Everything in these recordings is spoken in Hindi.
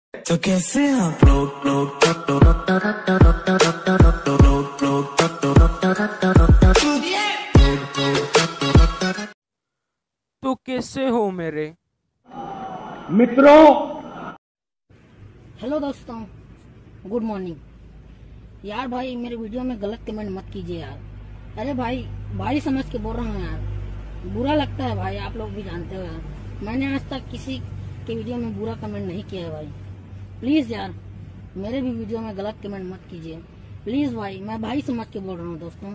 तो कैसे आप तो कैसे हो मेरे मित्रों। हेलो दोस्तों, गुड मॉर्निंग। यार भाई, मेरे वीडियो में गलत कमेंट मत कीजिए यार। अरे भाई, भाई समझ के बोल रहा हूँ यार। बुरा लगता है भाई, आप लोग भी जानते हो यार। मैंने आज तक किसी के वीडियो में बुरा कमेंट नहीं किया है भाई। प्लीज यार, मेरे भी वीडियो में गलत कमेंट मत कीजिए प्लीज भाई। मैं भाई समझ के बोल रहा हूँ दोस्तों।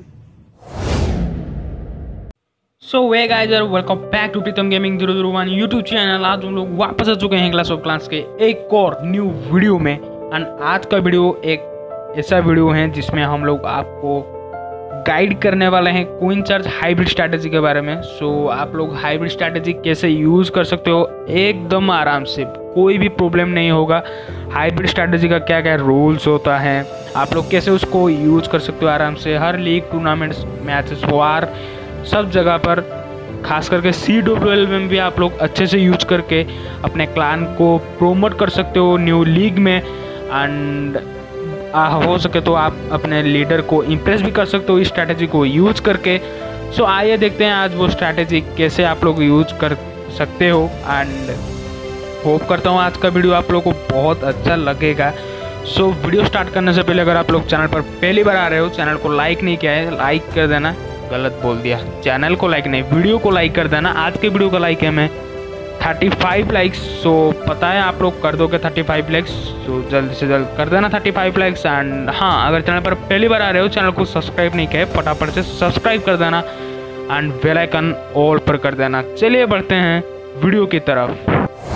सो वे गाइस यार, welcome back to Pritam gaming 001 YouTube channel. आज हम लोग वापस आ चुके हैं क्लास ऑफ क्लांस के एक और न्यू वीडियो में। एंड आज का वीडियो एक ऐसा वीडियो है जिसमें हम लोग आपको गाइड करने वाले हैं क्वीन चार्ज हाइब्रिड स्ट्रैटेजी के बारे में। सो आप लोग हाइब्रिड स्ट्रैटेजी कैसे यूज़ कर सकते हो एकदम आराम से, कोई भी प्रॉब्लम नहीं होगा। हाइब्रिड स्ट्रैटेजी का क्या क्या रूल्स होता है, आप लोग कैसे उसको यूज़ कर सकते हो आराम से। हर लीग टूर्नामेंट्स मैचेस वार सब जगह पर, खास करके CWL में भी आप लोग अच्छे से यूज करके अपने क्लान को प्रोमोट कर सकते हो न्यू लीग में। एंड हो सके तो आप अपने लीडर को इम्प्रेस भी कर सकते हो इस स्ट्रैटेजी को यूज करके। सो आइए देखते हैं आज वो स्ट्रैटेजी कैसे आप लोग यूज कर सकते हो। एंड होप करता हूँ आज का वीडियो आप लोगों को बहुत अच्छा लगेगा। सो वीडियो स्टार्ट करने से पहले अगर आप लोग चैनल पर पहली बार आ रहे हो, चैनल को लाइक नहीं किया है, लाइक कर देना। गलत बोल दिया, चैनल को लाइक नहीं, वीडियो को लाइक कर देना। आज के वीडियो का लाइक है मैं 35 लाइक्स। सो पता है आप लोग कर दोगे 35 लाइक्स, तो जल्द से जल्द कर देना 35 लाइक्स। एंड हाँ, अगर चैनल पर पहली बार आ रहे हो, चैनल को सब्सक्राइब नहीं किया है, फटाफट से सब्सक्राइब कर देना एंड बेल आइकन ऑल पर कर देना। चलिए बढ़ते हैं वीडियो की तरफ।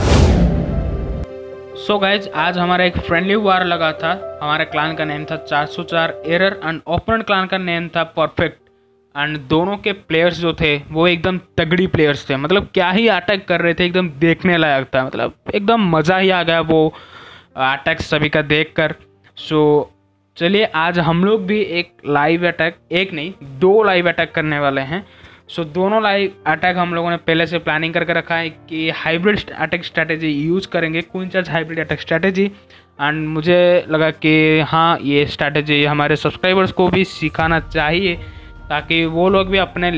सो गाइज, आज हमारा एक फ्रेंडली वार लगा था। हमारे क्लान का नेम था 404 एरर एंड ओपोनेंट क्लान का नेम था परफेक्ट। एंड दोनों के प्लेयर्स जो थे वो एकदम तगड़ी प्लेयर्स थे, मतलब क्या ही अटैक कर रहे थे, एकदम देखने लायक था, मतलब एकदम मज़ा ही आ गया वो अटैक सभी का देखकर। सो चलिए आज हम लोग भी एक लाइव अटैक, एक नहीं 2 लाइव अटैक करने वाले हैं। सो दोनों लाइव अटैक हम लोगों ने पहले से प्लानिंग करके रखा है कि हाइब्रिड अटैक स्ट्रैटेजी यूज़ करेंगे, queen charge hybrid attack strategy. And मुझे लगा कि हाँ, ये स्ट्रैटेजी हमारे सब्सक्राइबर्स को भी सिखाना चाहिए ताकि वो लोग भी अपने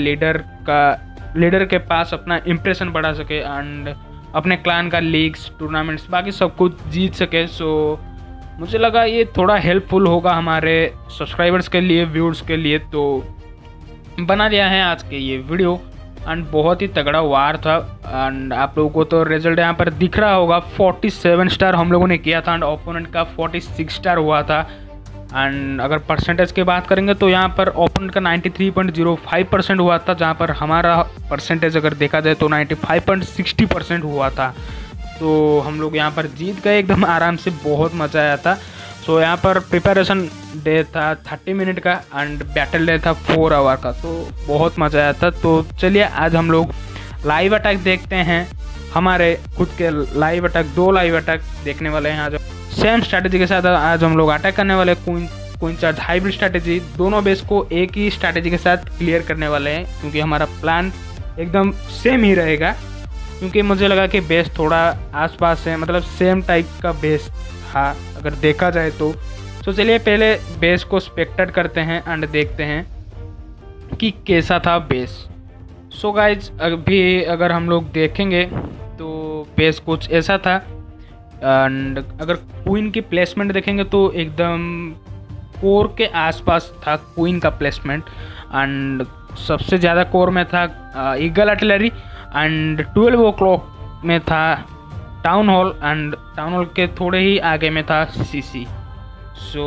लीडर के पास अपना इम्प्रेशन बढ़ा सके एंड अपने क्लान का लीग्स टूर्नामेंट्स बाकी सब कुछ जीत सके। सो मुझे लगा ये थोड़ा हेल्पफुल होगा हमारे सब्सक्राइबर्स के लिए, व्यूअर्स के लिए, तो बना दिया है आज के ये वीडियो। एंड बहुत ही तगड़ा वार था। एंड आप लोगों को तो रिजल्ट यहाँ पर दिख रहा होगा, 47 स्टार हम लोगों ने किया था एंड ओपोनेंट का 46 स्टार हुआ था। एंड अगर परसेंटेज की बात करेंगे तो यहाँ पर ओपोनेंट का 93.05% हुआ था, जहाँ पर हमारा परसेंटेज अगर देखा जाए तो 95.60% हुआ था। तो हम लोग यहाँ पर जीत गए एकदम आराम से, बहुत मज़ा आया था। सो यहाँ पर प्रिपरेशन डे था 30 मिनट का एंड बैटल डे था 4 आवर का, तो बहुत मज़ा आया था। तो चलिए आज हम लोग लाइव अटैक देखते हैं, हमारे खुद के लाइव अटैक, 2 लाइव अटैक देखने वाले हैं आज। सेम स्ट्रैटेजी के साथ आज हम लोग अटैक करने वाले क्वीन चार्ज हाइब्रिड स्ट्रैटेजी। दोनों बेस को एक ही स्ट्रैटेजी के साथ क्लियर करने वाले हैं क्योंकि हमारा प्लान एकदम सेम ही रहेगा। क्योंकि मुझे लगा कि बेस थोड़ा आसपास है, मतलब सेम टाइप का बेस था अगर देखा जाए तो। तो चलिए पहले बेस को स्पेक्टेट करते हैं एंड देखते हैं कि कैसा था बेस। सो गाइज, अभी अगर हम लोग देखेंगे तो बेस कुछ ऐसा था। एंड अगर क्वीन की प्लेसमेंट देखेंगे तो एकदम कोर के आसपास था क्वीन का प्लेसमेंट। एंड सबसे ज़्यादा कोर में था ईगल आर्टिलरी एंड 12 o'clock में था town hall and town hall के थोड़े ही आगे में था CC। सो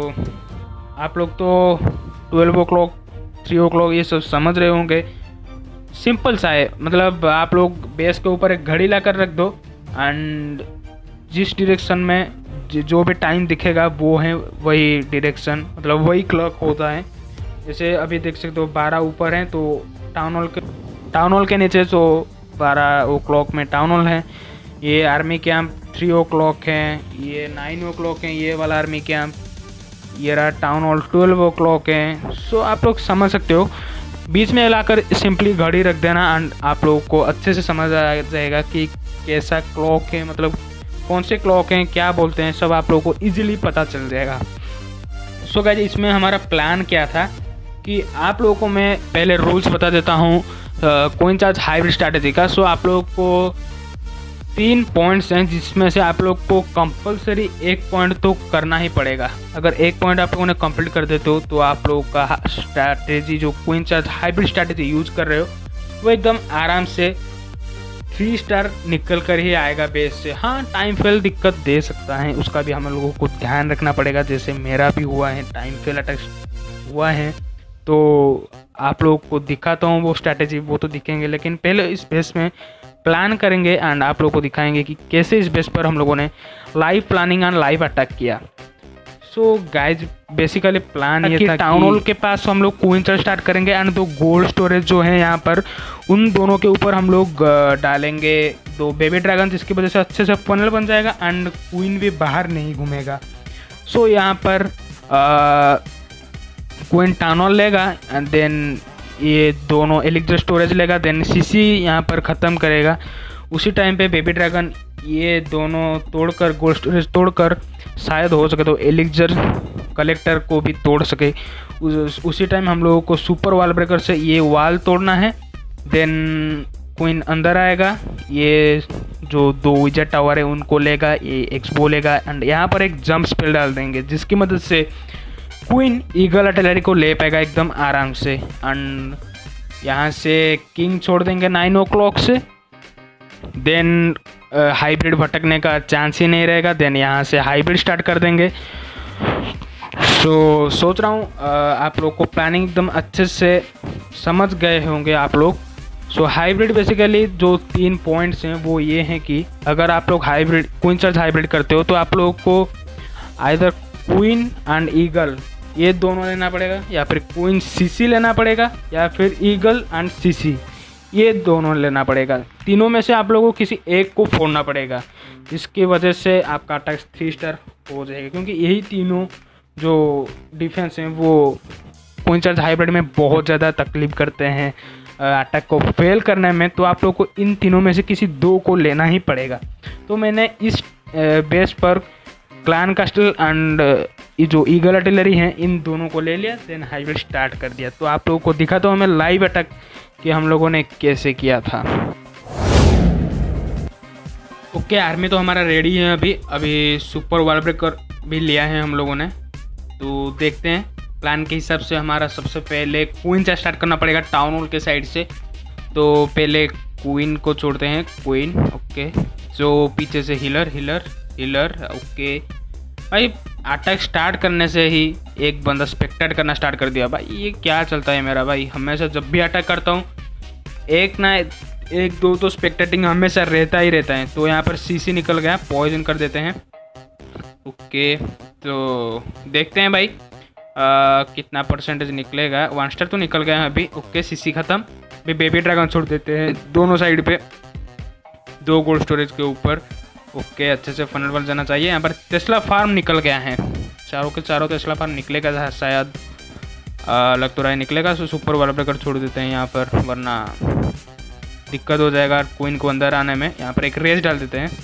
आप लोग तो 12 o'clock 3 o'clock ये सब समझ रहे होंगे, सिंपल सा है। मतलब आप लोग बेस के ऊपर एक घड़ी ला कर रख दो एंड जिस डायरेक्शन में जो भी टाइम दिखेगा वो है वही डायरेक्शन, मतलब वही क्लॉक होता है। जैसे अभी देख सकते हो 12 ऊपर है तो टाउन हॉल के नीचे तो 12 o'clock में टाउन हॉल है। ये आर्मी कैंप 3 o'clock है, ये 9 o'clock है ये वाला आर्मी कैंप, ये रहा टाउन हॉल 12 o'clock है। सो आप लोग समझ सकते हो, बीच में लाकर सिंपली घड़ी रख देना एंड आप लोगों को अच्छे से समझ आ जाएगा कि कैसा क्लॉक है, मतलब कौन से क्लॉक हैं, क्या बोलते हैं, सब आप लोगों को ईजिली पता चल जाएगा। सो गाइज इसमें हमारा प्लान क्या था कि आप लोगों को मैं पहले रूल्स बता देता हूँ कॉइन चार्ज हाइब्रिड स्ट्रैटेजी का। सो आप लोगों को 3 पॉइंट्स हैं जिसमें से आप लोग को कंपलसरी 1 पॉइंट तो करना ही पड़ेगा। अगर 1 पॉइंट आप लोगों ने कंप्लीट कर देते हो तो आप लोगों का स्ट्रैटेजी जो coin charge hybrid strategy use कर रहे हो वो एकदम आराम से 3 स्टार निकल कर ही आएगा बेस से। हाँ, टाइम फेल दिक्कत दे सकता है, उसका भी हम लोगों को ध्यान रखना पड़ेगा। जैसे मेरा भी हुआ है, टाइम फेल अटैक हुआ है, तो आप लोगों को दिखाता हूँ वो स्ट्रैटेजी, वो तो दिखेंगे। लेकिन पहले इस बेस में प्लान करेंगे एंड आप लोगों को दिखाएंगे कि कैसे इस बेस पर हम लोगों ने live planning and live attack किया। सो गाइज बेसिकली प्लान ये था टाउन हॉल के पास हम लोग क्वीन चार्ज स्टार्ट करेंगे एंड 2 गोल्ड स्टोरेज जो है यहाँ पर, उन दोनों के ऊपर हम लोग डालेंगे 2 बेबी ड्रैगन, जिसकी वजह से अच्छे से फनल बन जाएगा एंड क्वीन भी बाहर नहीं घूमेगा। सो यहाँ पर क्वीन टाउन हॉल लेगा एंड देन ये दोनों एलिक्जर स्टोरेज लेगा, देन सीसी यहाँ पर ख़त्म करेगा। उसी टाइम पे बेबी ड्रैगन ये दोनों तोड़कर, गोल्ड स्टोरेज तोड़कर शायद हो सके तो एलिक्जर कलेक्टर को भी तोड़ सके। उसी टाइम हम लोगों को सुपर वॉल ब्रेकर से ये वॉल तोड़ना है। देन क्वीन अंदर आएगा, ये जो 2 विजेट टावर है उनको लेगा, ये एक्सबो लेगा एंड यहाँ पर एक जंप स्पेल डाल देंगे जिसकी मदद से क्वीन ईगल आर्टिलरी को ले पाएगा एकदम आराम से। एंड यहाँ से किंग छोड़ देंगे 9 o'clock से, देन हाइब्रिड भटकने का चांस ही नहीं रहेगा। देन यहाँ से हाइब्रिड स्टार्ट कर देंगे। सो सोच रहा हूँ आप लोग को प्लानिंग एकदम अच्छे से समझ गए होंगे आप लोग। सो हाइब्रिड बेसिकली जो 3 पॉइंट्स हैं वो ये हैं कि अगर आप लोग हाइब्रिड क्वीन चार्ज हाइब्रिड करते हो तो आप लोगों को आइदर क्वीन एंड ईगल ये दोनों लेना पड़ेगा, या फिर क्वीन सीसी लेना पड़ेगा, या फिर ईगल एंड सीसी ये दोनों लेना पड़ेगा। तीनों में से आप लोगों को किसी एक को फोड़ना पड़ेगा, जिसकी वजह से आपका अटैक 3 स्टार हो जाएगा। क्योंकि यही तीनों जो डिफेंस हैं वो क्वीन चार्ज हाइब्रिड में बहुत ज़्यादा तकलीफ करते हैं अटैक को फेल करने में। तो आप लोग को इन तीनों में से किसी 2 को लेना ही पड़ेगा। तो मैंने इस बेस पर क्लैन कैस्टल एंड ये जो ईगल आर्टिलरी हैं इन दोनों को ले लिया, देन हाइब्रिड स्टार्ट कर दिया। तो आप लोगों को दिखाता हूँ मैं लाइव अटैक कि हम लोगों ने कैसे किया था। ओके, आर्मी तो हमारा रेडी है। अभी सुपर वॉल ब्रेकर भी लिया है हम लोगों ने। तो देखते हैं प्लान के हिसाब से हमारा सबसे पहले क्वीन चार्ज स्टार्ट करना पड़ेगा टाउन हॉल के साइड से। तो पहले क्वीन को छोड़ते हैं, क्वीन ओके। जो पीछे से हीलर ओके भाई। अटैक स्टार्ट करने से ही एक बंदा स्पेक्टेट करना स्टार्ट कर दिया। भाई ये क्या चलता है मेरा भाई, हमेशा जब भी अटैक करता हूँ एक दो तो स्पेक्टेटिंग हमेशा रहता ही रहता है। तो यहाँ पर सीसी निकल गया, पॉइजन कर देते हैं ओके। तो देखते हैं भाई कितना परसेंटेज निकलेगा। 1 स्टार तो निकल गया है अभी ओके। सीसी ख़त्म। अभी बेबी ड्रैगन छोड़ देते हैं दोनों साइड पे, 2 गोल्ड स्टोरेज के ऊपर ओके। अच्छे से फनल बन जाना चाहिए। यहाँ पर टेस्ला फार्म निकल गया है, चारों के चारों टेस्ला फार्म निकलेगा शायद, लग तो रहा है निकलेगा। सो सुपर वॉल ब्रेकर छोड़ देते हैं यहाँ पर, वरना दिक्कत हो जाएगा क्वीन को अंदर आने में। यहाँ पर एक रेस डाल देते हैं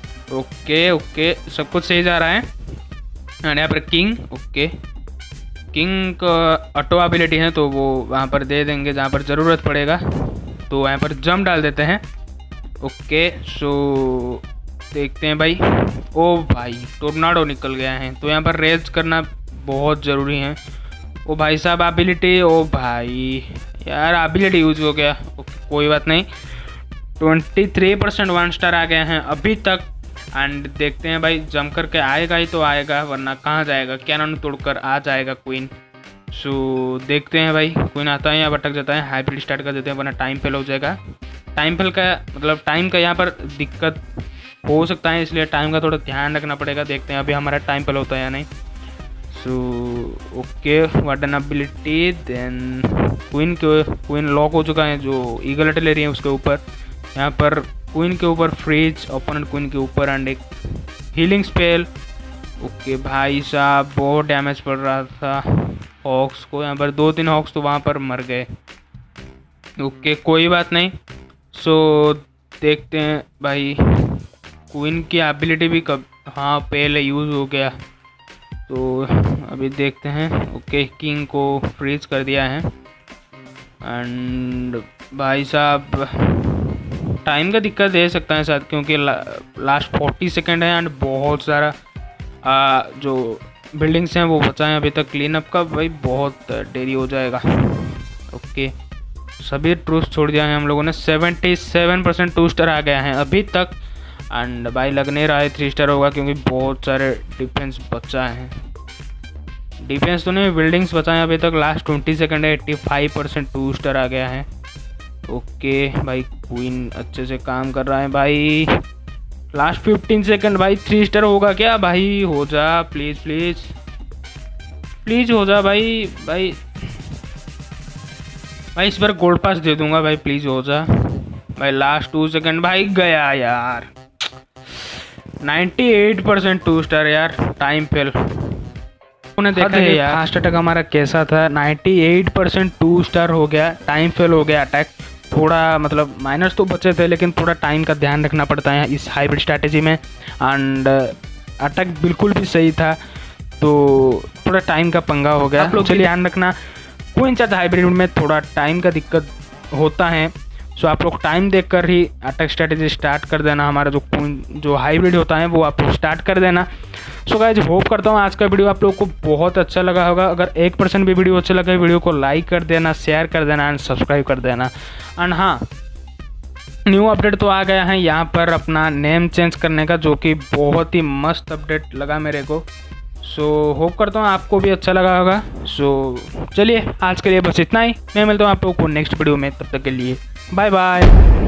ओके। सब कुछ सही जा रहा है। एंड यहाँ पर किंग ओके। किंग का ऑटो एबिलिटी है तो वो वहाँ पर दे देंगे जहाँ पर ज़रूरत पड़ेगा। तो यहाँ पर जंप डाल देते हैं ओके। सो देखते हैं भाई। ओ भाई टोर्नाडो निकल गया है, तो यहाँ पर रेज करना बहुत ज़रूरी है। ओ भाई साहब एबिलिटी, ओ भाई यार एबिलिटी यूज हो गया ओके, कोई बात नहीं। 23% 1 स्टार आ गए हैं अभी तक। एंड देखते हैं भाई जंप करके आएगा ही तो आएगा, वरना कहाँ जाएगा, कैनन तोड़कर आ जाएगा क्वीन। सो देखते हैं भाई क्वीन आता है या भटक जाता है। हाइब्रिड स्टार्ट कर देते हैं वरना टाइम फेल हो जाएगा। टाइम फेल का मतलब टाइम का यहाँ पर दिक्कत हो सकता है, इसलिए टाइम का थोड़ा ध्यान रखना पड़ेगा। देखते हैं अभी हमारा टाइम फेल होता है या नहीं। So okay warden ability, then queen lock हो चुका है जो ईगल आर्टिलरी है उसके ऊपर। यहाँ पर क्वीन के ऊपर फ्रीज, ओपोनेंट क्वीन के ऊपर एंड एक हीलिंग स्पेल ओके। भाई साहब बहुत डैमेज पड़ रहा था हॉक्स को, यहाँ पर 2-3 हॉक्स तो वहाँ पर मर गए ओके, कोई बात नहीं। सो देखते हैं भाई क्वीन की एबिलिटी भी कब हाँ पहले यूज़ हो गया, तो अभी देखते हैं। ओके, किंग को फ्रीज कर दिया है। एंड भाई साहब टाइम का दिक्कत दे सकता है शायद, क्योंकि लास्ट 40 सेकेंड है एंड बहुत सारा जो बिल्डिंग्स हैं वो बचा है अभी तक क्लीन अप का। भाई बहुत देरी हो जाएगा। ओके, सभी ट्रूस छोड़ दिया है हम लोगों ने। 77% 2 स्टार आ गया है अभी तक। एंड भाई लग नहीं रहा है 3 स्टार होगा, क्योंकि बहुत सारे डिफेंस बचा है। डिफेंस तो नहीं, बिल्डिंग्स बचा है अभी तक। लास्ट 20 सेकेंड है, 85% 2 स्टार आ गया है। ओके भाई, क्वीन अच्छे से काम कर रहा है भाई। लास्ट 15 सेकेंड भाई, 3 स्टार होगा क्या? भाई हो जा प्लीज़ प्लीज़ प्लीज़ हो जा भाई। भाई इस बार गोल्ड पास दे दूंगा भाई, प्लीज़ हो जा भाई। लास्ट 2 सेकेंड भाई, गया यार। 98% 2 स्टार यार, टाइम फेल। उन्हें देखा है यार फास्ट अटैक हमारा कैसा था। 98% 2 स्टार हो गया, टाइम फेल हो गया अटैक। थोड़ा मतलब माइनस तो बचे थे, लेकिन थोड़ा टाइम का ध्यान रखना पड़ता है इस हाइब्रिड स्ट्रैटेजी में। एंड अटैक बिल्कुल भी सही था, तो थोड़ा टाइम का पंगा हो गया। आप लोग चलिए ध्यान रखना, क्वीन चार्ज हाइब्रिड में थोड़ा टाइम का दिक्कत होता है। सो आप लोग टाइम देखकर ही अटैक स्ट्रैटेजी स्टार्ट कर देना। हमारा जो क्वीन जो हाइब्रिड होता है वो आप लोग स्टार्ट कर देना। सो गाइस, होप करता हूँ आज का वीडियो आप लोगों को बहुत अच्छा लगा होगा। अगर 1% भी वीडियो अच्छा लगा, वीडियो को लाइक कर देना, शेयर कर देना एंड सब्सक्राइब कर देना। एंड हाँ, न्यू अपडेट तो आ गया है यहाँ पर अपना नेम चेंज करने का, जो कि बहुत ही मस्त अपडेट लगा मेरे को। सो होप करता हूँ आपको भी अच्छा लगा होगा। सो चलिए आज के लिए बस इतना ही। मैं मिलता हूँ आप लोगों को नेक्स्ट वीडियो में, तब तक के लिए बाय बाय।